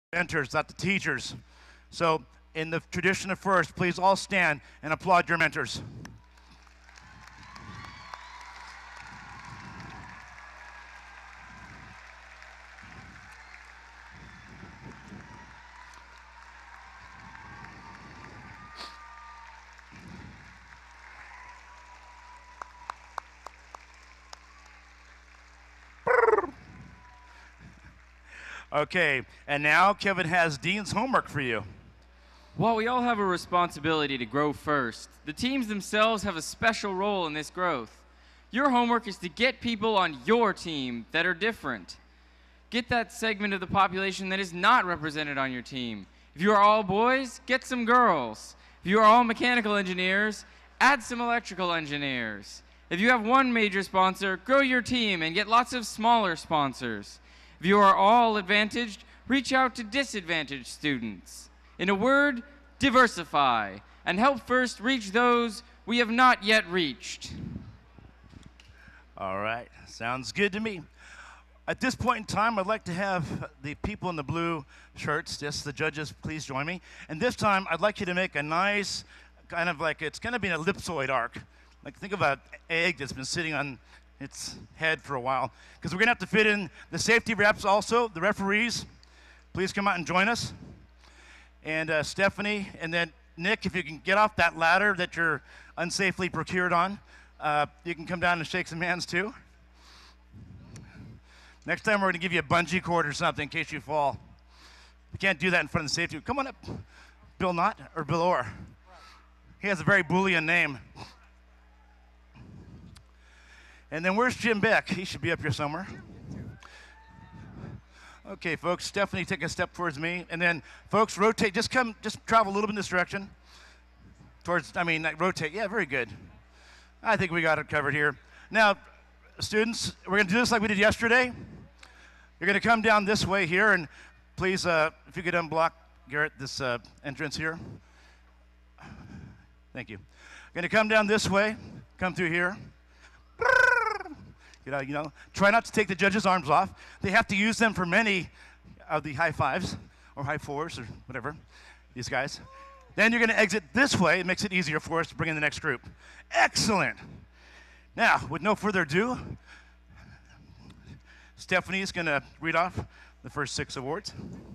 mentors, not the teachers. So, in the tradition of first, please all stand and applaud your mentors. Okay, and now Kevin has Dean's homework for you. While we all have a responsibility to grow first, the teams themselves have a special role in this growth. Your homework is to get people on your team that are different. Get that segment of the population that is not represented on your team. If you are all boys, get some girls. If you are all mechanical engineers, add some electrical engineers. If you have one major sponsor, grow your team and get lots of smaller sponsors. If you are all advantaged, reach out to disadvantaged students. In a word, diversify, and help first reach those we have not yet reached. All right, sounds good to me. At this point in time, I'd like to have the people in the blue shirts, yes, the judges, please join me. And this time, I'd like you to make a nice, kind of like, it's going to be an ellipsoid arc. Like, think of an egg that's been sitting on its head for a while. Because we're going to have to fit in the safety reps also, the referees. Please come out and join us. And Stephanie, and then Nick, if you can get off that ladder that you're unsafely procured on, you can come down and shake some hands too. Next time we're going to give you a bungee cord or something in case you fall. You can't do that in front of the safety. Come on up. Bill Knott or Bill Orr? He has a very Boolean name. And then where's Jim Beck? He should be up here somewhere. Okay, folks, Stephanie, take a step towards me. And then, folks, rotate. Just travel a little bit in this direction. Rotate. Yeah, very good. I think we got it covered here. Now, students, we're going to do this like we did yesterday. You're going to come down this way here, and please, if you could unblock, Garrett, this entrance here. Thank you. Going to come down this way, come through here. Try not to take the judges' arms off. They have to use them for many of the high fives or high fours or whatever, these guys. Then you're going to exit this way. It makes it easier for us to bring in the next group. Excellent. Now, with no further ado, Stephanie is going to read off the first 6 awards.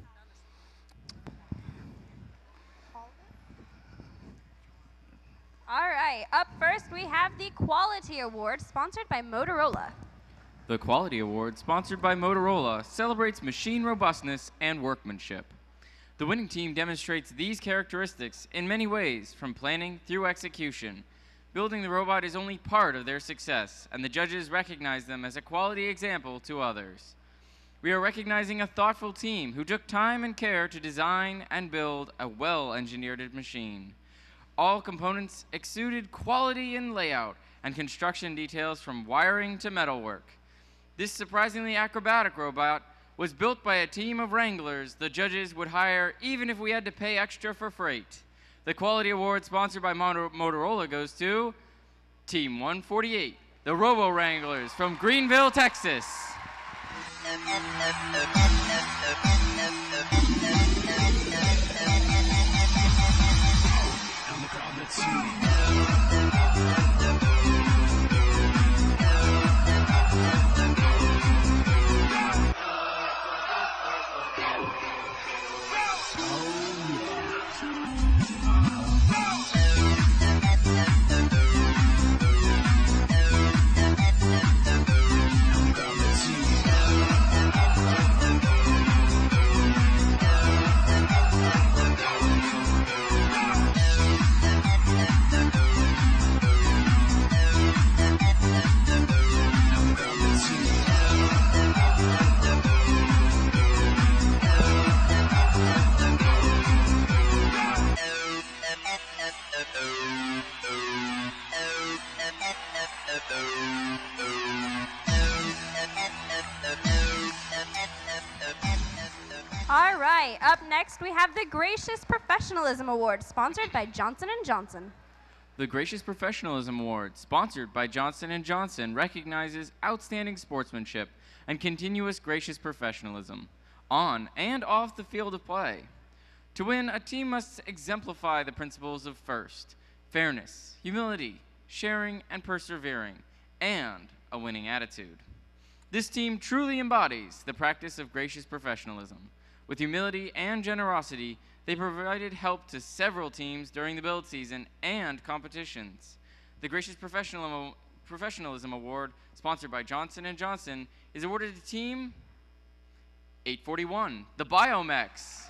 All right, up first we have the Quality Award, sponsored by Motorola. The Quality Award, sponsored by Motorola, celebrates machine robustness and workmanship. The winning team demonstrates these characteristics in many ways, from planning through execution. Building the robot is only part of their success, and the judges recognize them as a quality example to others. We are recognizing a thoughtful team who took time and care to design and build a well-engineered machine. All components exuded quality in layout and construction details from wiring to metalwork. This surprisingly acrobatic robot was built by a team of wranglers the judges would hire even if we had to pay extra for freight. The Quality Award, sponsored by Motorola, goes to Team 148, the Robo Wranglers from Greenville, Texas. All right, up next we have the Gracious Professionalism Award, sponsored by Johnson & Johnson. The Gracious Professionalism Award, sponsored by Johnson & Johnson, recognizes outstanding sportsmanship and continuous gracious professionalism. on and off the field of play. To win, a team must exemplify the principles of first, fairness, humility, sharing, and persevering, and a winning attitude. This team truly embodies the practice of gracious professionalism. With humility and generosity, they provided help to several teams during the build season and competitions. The Gracious Professionalism Award, sponsored by Johnson & Johnson, is awarded to Team 841, the Biomex.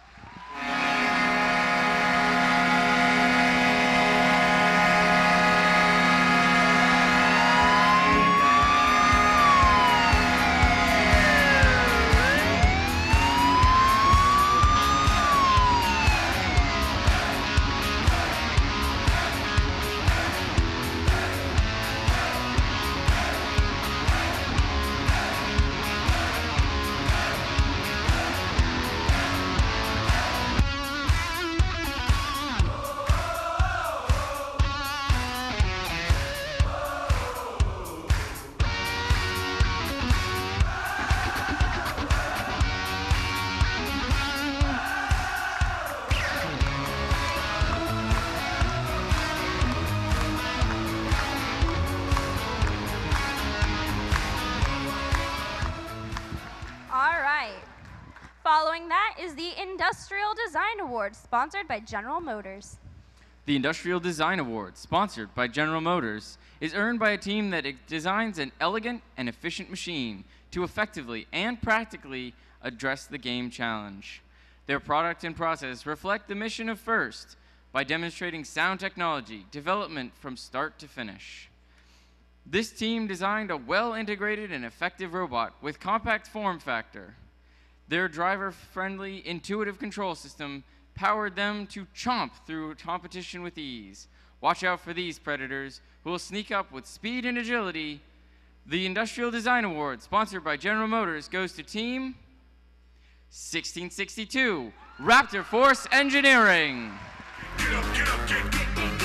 Following that is the Industrial Design Award, sponsored by General Motors. The Industrial Design Award, sponsored by General Motors, is earned by a team that designs an elegant and efficient machine to effectively and practically address the game challenge. Their product and process reflect the mission of FIRST by demonstrating sound technology development from start to finish. This team designed a well-integrated and effective robot with compact form factor. Their driver-friendly, intuitive control system powered them to chomp through competition with ease. Watch out for these predators who will sneak up with speed and agility. The Industrial Design Award, sponsored by General Motors, goes to Team 1662, Raptor Force Engineering. Get up, get up, get up.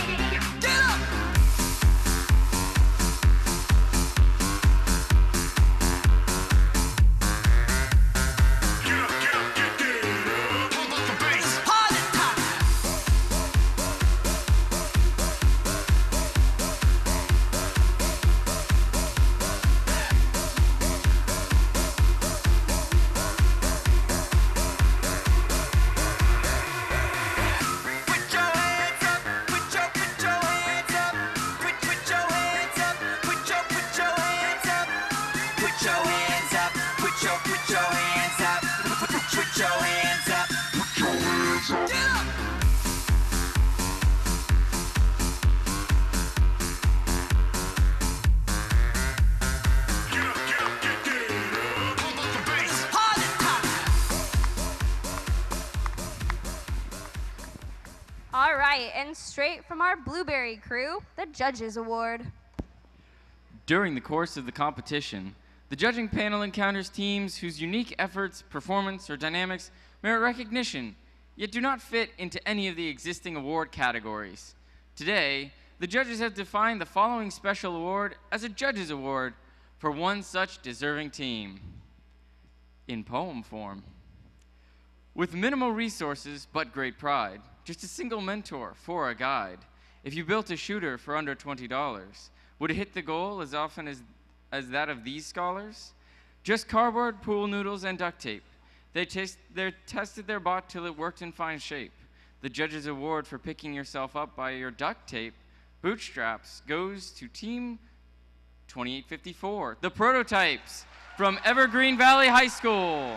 All right, and straight from our Blueberry crew, the Judges Award. During the course of the competition, the judging panel encounters teams whose unique efforts, performance, or dynamics merit recognition, yet do not fit into any of the existing award categories. Today, the judges have defined the following special award as a Judges Award for one such deserving team. In poem form. With minimal resources but great pride, just a single mentor for a guide. If you built a shooter for under $20, would it hit the goal as often as that of these scholars? Just cardboard, pool noodles, and duct tape. They tested their bot till it worked in fine shape. The Judges Award for picking yourself up by your duct tape bootstraps goes to Team 2854, the Prototypes from Evergreen Valley High School.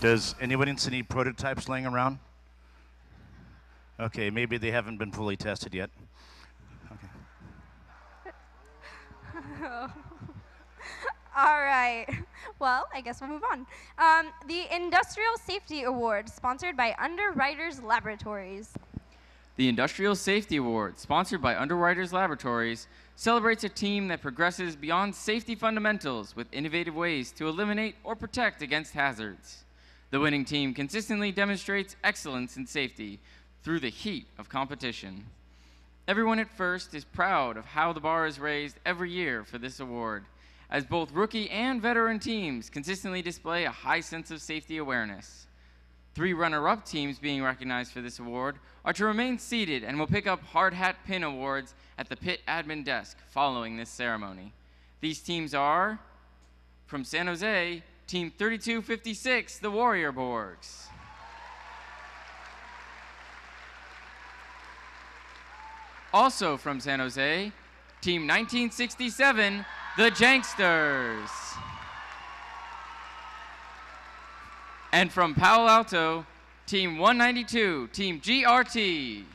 Does anybody see any prototypes laying around? Okay, maybe they haven't been fully tested yet. All right. Well, I guess we'll move on. The Industrial Safety Award, sponsored by Underwriters Laboratories. The Industrial Safety Award, sponsored by Underwriters Laboratories, celebrates a team that progresses beyond safety fundamentals with innovative ways to eliminate or protect against hazards. The winning team consistently demonstrates excellence in safety through the heat of competition. Everyone at First is proud of how the bar is raised every year for this award, as both rookie and veteran teams consistently display a high sense of safety awareness. 3 runner-up teams being recognized for this award are to remain seated and will pick up hard hat pin awards at the pit admin desk following this ceremony. These teams are, from San Jose, Team 3256, the Warrior Borgs. Also from San Jose, Team 1967, the Janksters. And from Palo Alto, Team 192, Team GRT.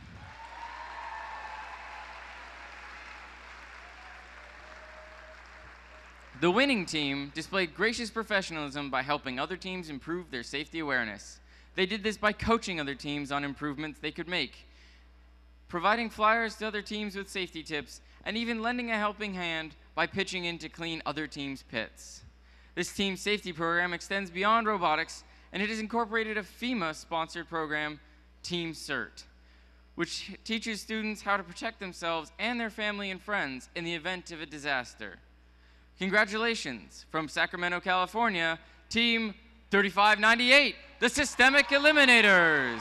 The winning team displayed gracious professionalism by helping other teams improve their safety awareness. They did this by coaching other teams on improvements they could make, providing flyers to other teams with safety tips, and even lending a helping hand by pitching in to clean other teams' pits. This team safety program extends beyond robotics, and it has incorporated a FEMA-sponsored program, Team CERT, which teaches students how to protect themselves and their family and friends in the event of a disaster. Congratulations from Sacramento, California, Team 3598, the Systemic Eliminators.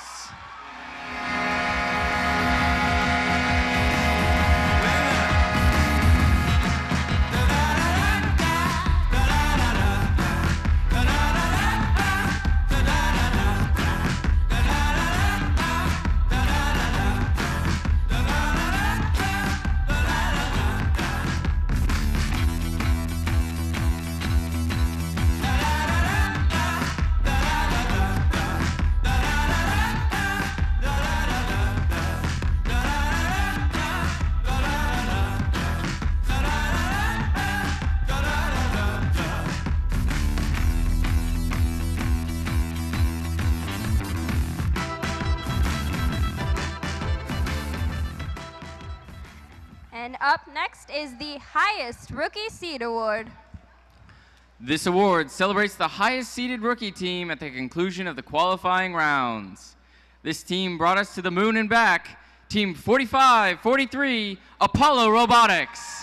And up next is the highest rookie seed award. This award celebrates the highest seeded rookie team at the conclusion of the qualifying rounds. This team brought us to the moon and back, Team 4543, Apollo Robotics.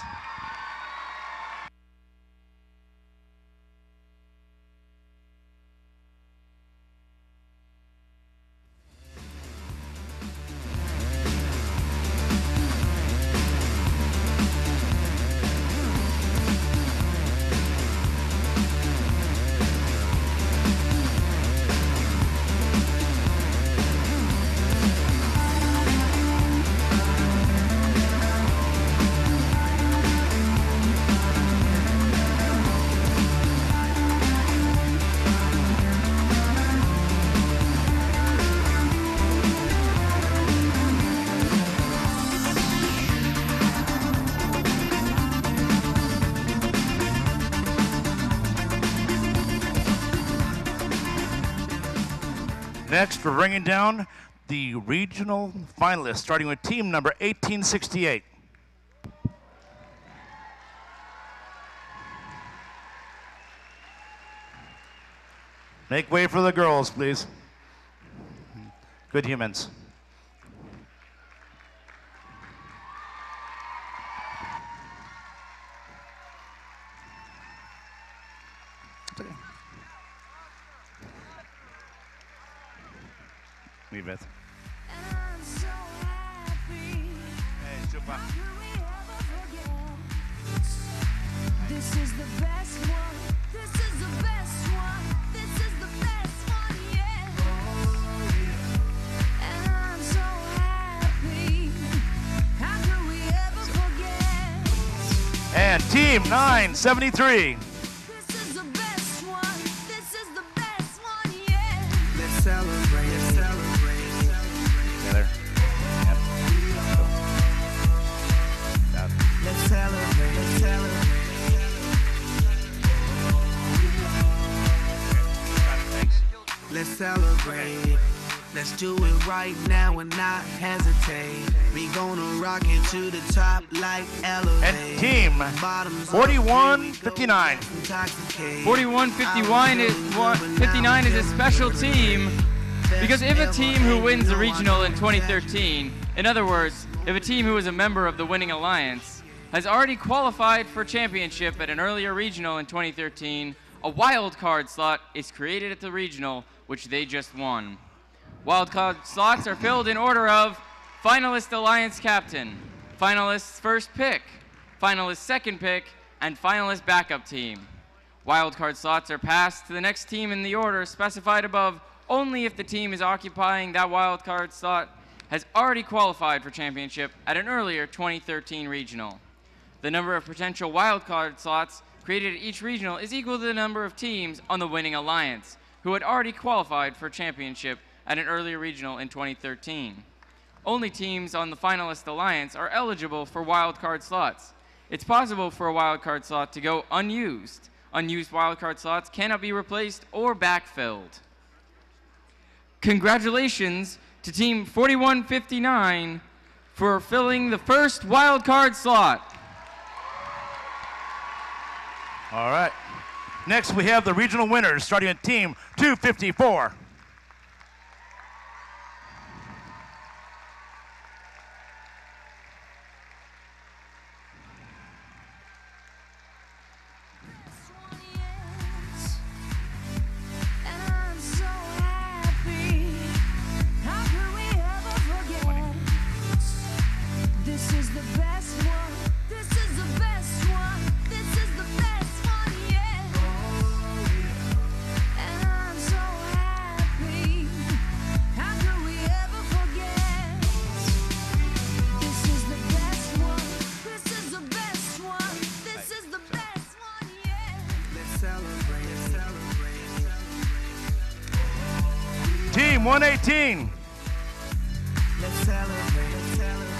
Next, we're bringing down the regional finalists, starting with team number 1868. Make way for the girls, please. Good humans. Me, Beth. Hey, super. This is the best one. This is the best one. This is the best one, yeah. And I'm so happy. How could we ever forget? And team 973. This is the best one. This is the best one, yeah. Let's do it right now and not hesitate. We gonna rock it to the top like elevate. And team Bottoms up, 4159. intoxicate. 4159 is a special team because if a team who wins the regional in 2013, in other words, if a team who is a member of the winning alliance has already qualified for championship at an earlier regional in 2013, a wild card slot is created at the regional, which they just won. Wild card slots are filled in order of finalist alliance captain, finalist first pick, finalist second pick, and finalist backup team. Wild card slots are passed to the next team in the order specified above only if the team is occupying that wild card slot has already qualified for championship at an earlier 2013 regional. The number of potential wild card slots created at each regional is equal to the number of teams on the winning alliance who had already qualified for championship at an earlier regional in 2013. Only teams on the finalist alliance are eligible for wild card slots. It's possible for a wild card slot to go unused. Unused wild card slots cannot be replaced or backfilled. Congratulations to Team 4159 for filling the first wild card slot. All right. Next, we have the regional winners, starting at Team 254. And I'm so happy. How could we ever forget? This is the best one. This is the best one. This is the best one yet. And I'm so happy. How could we ever forget? This is the best one. This is the best one. This is the best one yet. Let's celebrate, let's celebrate. Team 118. Let's celebrate, let's celebrate.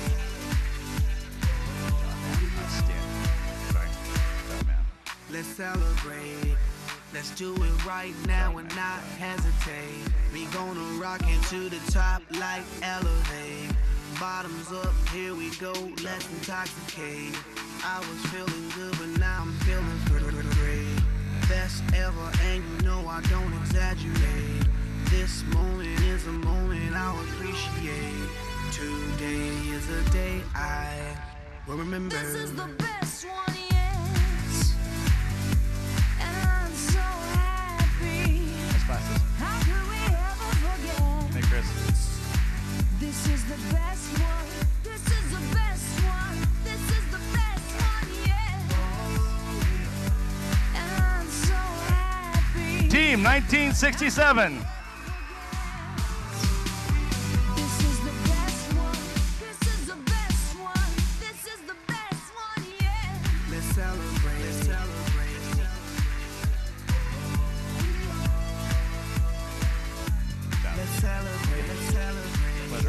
Let's celebrate. Let's do it right now and not hesitate. We gonna rock it to the top like elevate. Bottoms up, here we go, let's intoxicate. I was feeling good, but now I'm feeling great. Best ever, and you know I don't exaggerate. This moment is a moment I'll appreciate. Today is a day I will remember. This is the best one yet. And I'm so happy. How could we ever forget? Hey, Chris. This is the best one. This is the best one. This is the best one yet. And I'm so happy. Team 1967. This is the best one. This is the best one. This is the best one yet. Let's celebrate, let's celebrate. Let's celebrate, let's celebrate.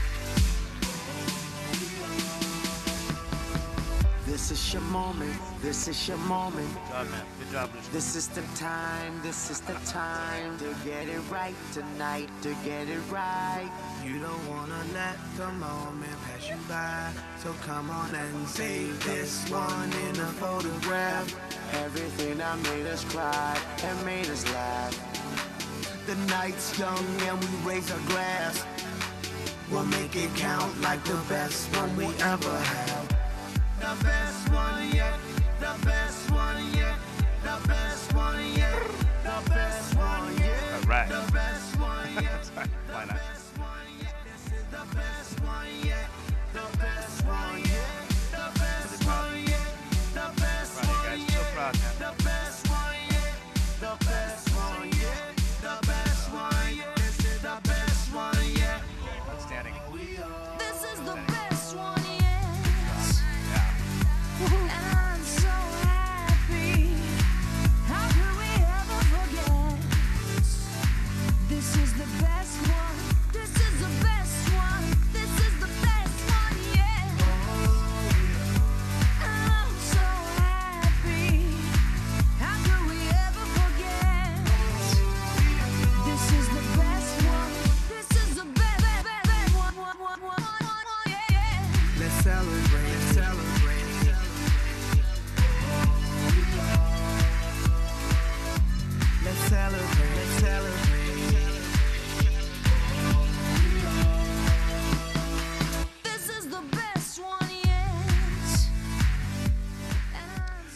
This is your moment, this is your moment. Good job, man. Good job, Lucian. This is the time to get it right tonight, to get it right. You don't wanna let the moment pass you by, so come on and save this one in a photograph. Everything that made us cry and made us laugh. The night's young and we raise our glass. We'll make it count like the best one we ever had. The best one yet, the best one yet, the best one yet, the best one yet. All right. The best one yet. Sorry, why not? The best one yet. This is the best one yet. The best one yet. The best one yet. The best Proud of you one guys. yet. So proud, man. The best one yet. The best one yet. The best one yet. This is the best one yet. Outstanding. This is the best one yet. Yeah. And I'm so happy. How could we ever forget? This is the best one. This is the best one. This is the best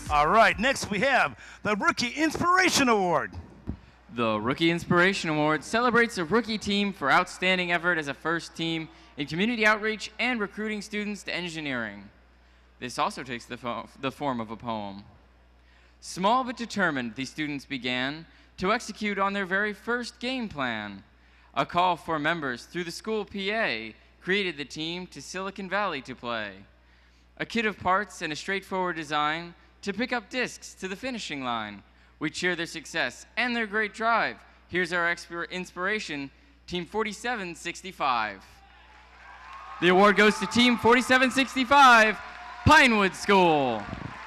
All right, next we have the Rookie Inspiration Award. The Rookie Inspiration Award celebrates a rookie team for outstanding effort as a first team in community outreach and recruiting students to engineering. This also takes the form of a poem. Small but determined, these students began to execute on their very first game plan. A call for members through the school PA created the team to Silicon Valley to play. A kit of parts and a straightforward design to pick up discs to the finishing line. We cheer their success and their great drive. Here's our inspiration, Team 4765. The award goes to Team 4765, Pinewood School.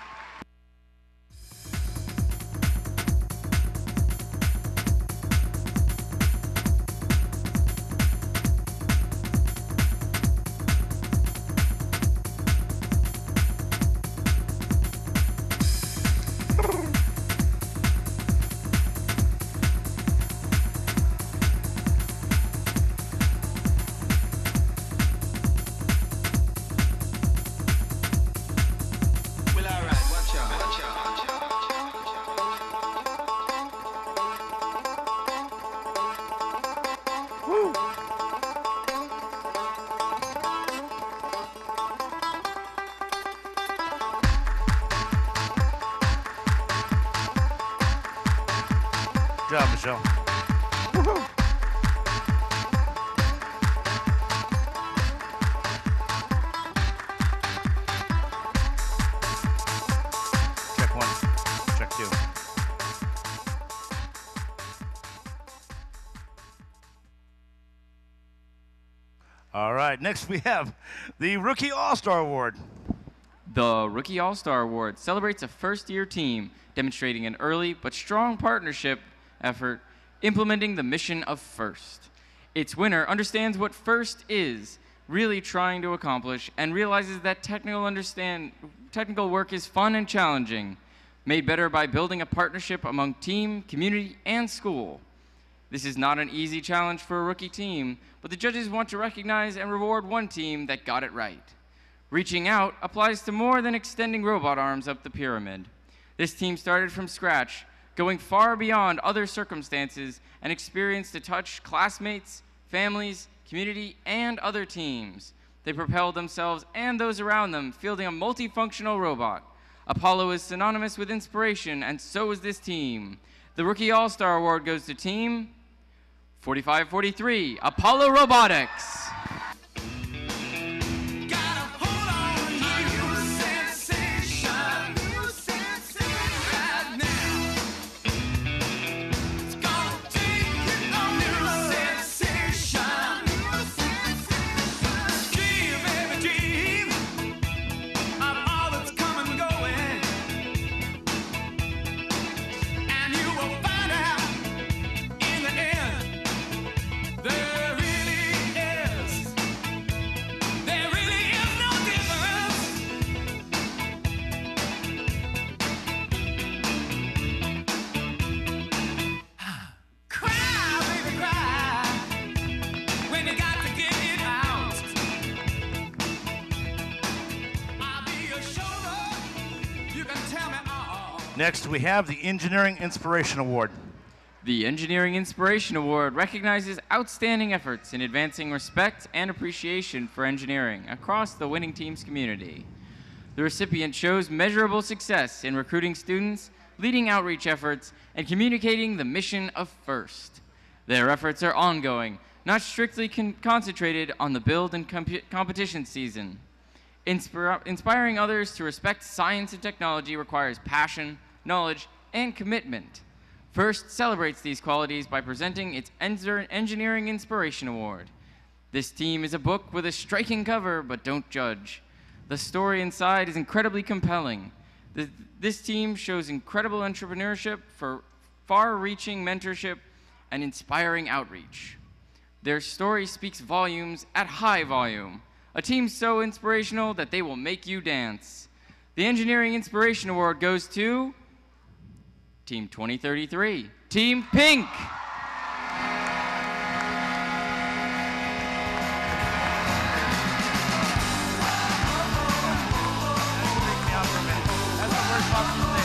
Well, alright, watch out, watch out. Good job, Michelle. Check one, check two. All right, next we have the Rookie All-Star Award. The Rookie All-Star Award celebrates a first-year team demonstrating an early but strong partnership effort implementing the mission of FIRST. Its winner understands what FIRST is really trying to accomplish and realizes that technical work is fun and challenging, made better by building a partnership among team, community, and school. This is not an easy challenge for a rookie team, but the judges want to recognize and reward one team that got it right. Reaching out applies to more than extending robot arms up the pyramid. This team started from scratch, going far beyond other circumstances and experience to touch classmates, families, community, and other teams. They propelled themselves and those around them, fielding a multifunctional robot. Apollo is synonymous with inspiration, and so is this team. The Rookie All-Star Award goes to Team 4543, Apollo Robotics. Next, we have the Engineering Inspiration Award. The Engineering Inspiration Award recognizes outstanding efforts in advancing respect and appreciation for engineering across the winning team's community. The recipient shows measurable success in recruiting students, leading outreach efforts, and communicating the mission of FIRST. Their efforts are ongoing, not strictly concentrated on the build and competition season. Inspiring others to respect science and technology requires passion, knowledge, and commitment. FIRST celebrates these qualities by presenting its Engineering Inspiration Award. This team is a book with a striking cover, but don't judge. The story inside is incredibly compelling. This team shows incredible entrepreneurship for far-reaching mentorship and inspiring outreach. Their story speaks volumes at high volume. A team so inspirational that they will make you dance. The Engineering Inspiration Award goes to Team 2033, Team Pink. That's the first box.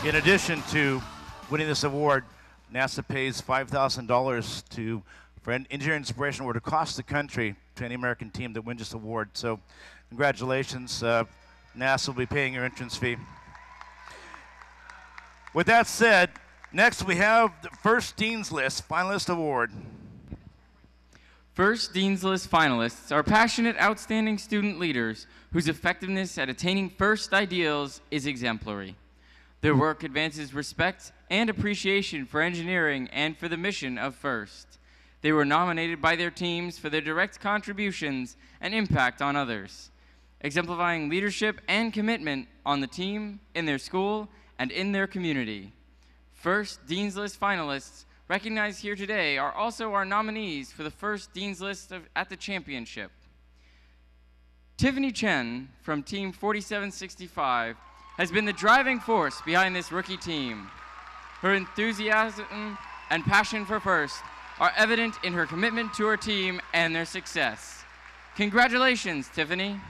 In addition to winning this award, NASA pays $5,000 for an Engineering Inspiration Award across the country to any American team that wins this award. So congratulations. NASA will be paying your entrance fee. With that said, next we have the First Dean's List Finalist Award. First Dean's List finalists are passionate, outstanding student leaders whose effectiveness at attaining FIRST ideals is exemplary. Their work advances respect and appreciation for engineering and for the mission of FIRST. They were nominated by their teams for their direct contributions and impact on others, exemplifying leadership and commitment on the team, in their school, and in their community. First Dean's List finalists recognized here today are also our nominees for the First Dean's List at the championship. Tiffany Chen from Team 4765 has been the driving force behind this rookie team. Her enthusiasm and passion for FIRST are evident in her commitment to her team and their success. Congratulations, Tiffany.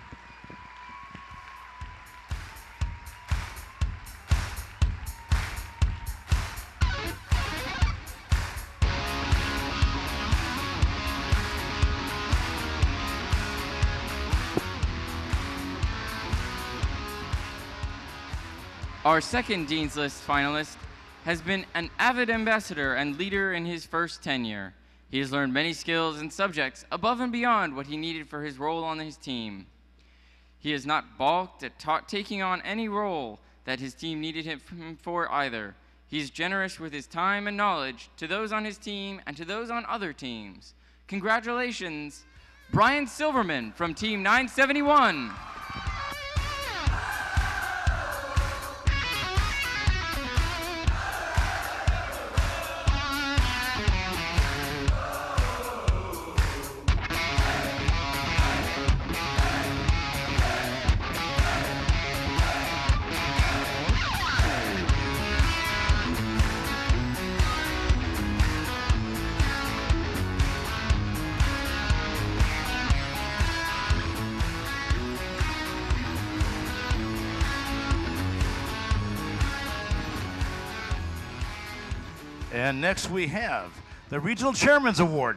Our second Dean's List finalist has been an avid ambassador and leader in his first tenure. He has learned many skills and subjects above and beyond what he needed for his role on his team. He has not balked at taking on any role that his team needed him for either. He is generous with his time and knowledge to those on his team and to those on other teams. Congratulations, Brian Silverman from Team 971. And next we have the Regional Chairman's Award.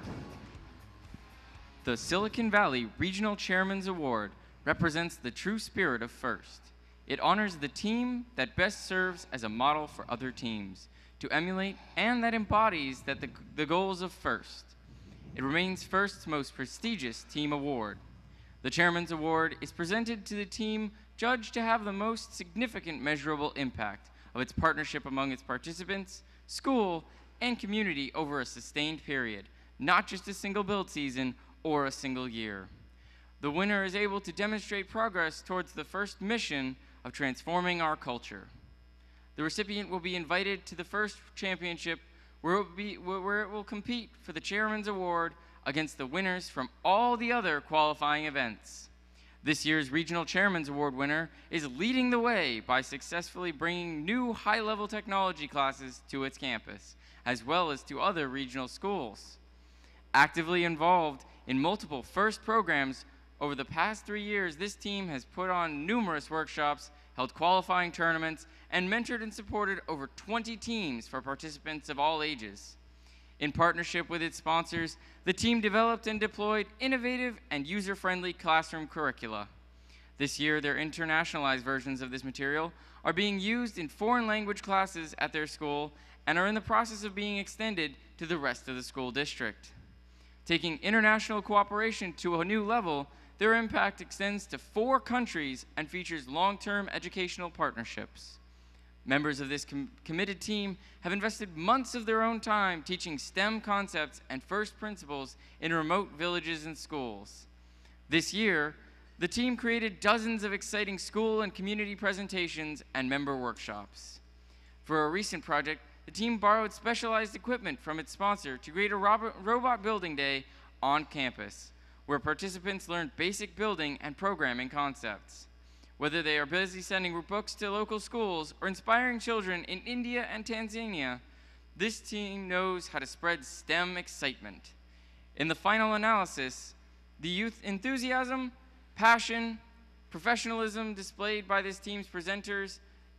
The Silicon Valley Regional Chairman's Award represents the true spirit of FIRST. It honors the team that best serves as a model for other teams to emulate and that embodies the goals of FIRST. It remains FIRST's most prestigious team award. The Chairman's Award is presented to the team judged to have the most significant measurable impact of its partnership among its participants, school, and community over a sustained period, not just a single build season or a single year. The winner is able to demonstrate progress towards the FIRST mission of transforming our culture. The recipient will be invited to the FIRST Championship where it will compete for the Chairman's Award against the winners from all the other qualifying events. This year's Regional Chairman's Award winner is leading the way by successfully bringing new high-level technology classes to its campus, as well as to other regional schools. Actively involved in multiple FIRST programs, over the past 3 years, this team has put on numerous workshops, held qualifying tournaments, and mentored and supported over 20 teams for participants of all ages. In partnership with its sponsors, the team developed and deployed innovative and user-friendly classroom curricula. This year, their internationalized versions of this material are being used in foreign language classes at their school and are in the process of being extended to the rest of the school district. Taking international cooperation to a new level, their impact extends to 4 countries and features long-term educational partnerships. Members of this committed team have invested months of their own time teaching STEM concepts and FIRST principles in remote villages and schools. This year, the team created dozens of exciting school and community presentations and member workshops. For a recent project, the team borrowed specialized equipment from its sponsor to create a robot building day on campus, where participants learned basic building and programming concepts. Whether they are busy sending books to local schools or inspiring children in India and Tanzania, this team knows how to spread STEM excitement. In the final analysis, the youth enthusiasm, passion, professionalism displayed by this team's presenters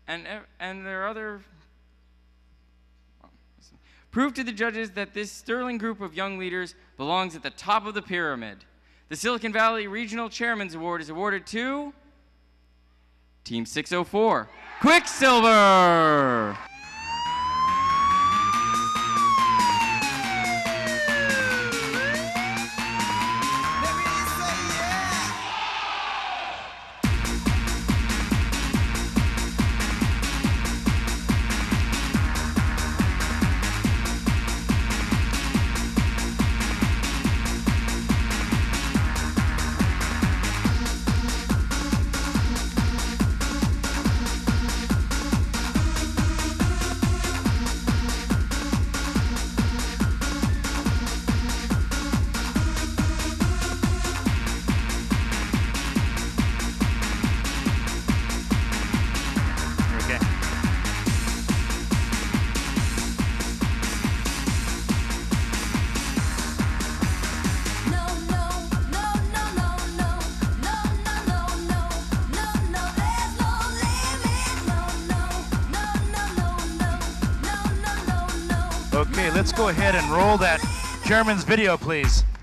and there are other. Prove to the judges that this sterling group of young leaders belongs at the top of the pyramid. The Silicon Valley Regional Chairman's Award is awarded to Team 604, Quicksilver. Okay. No, no, no, no, no, no, no, no, no, no, no, no, there's no limit. No, no, no, no, no, no, no, no, no, no. Okay, let's go ahead and roll that chairman's video, please.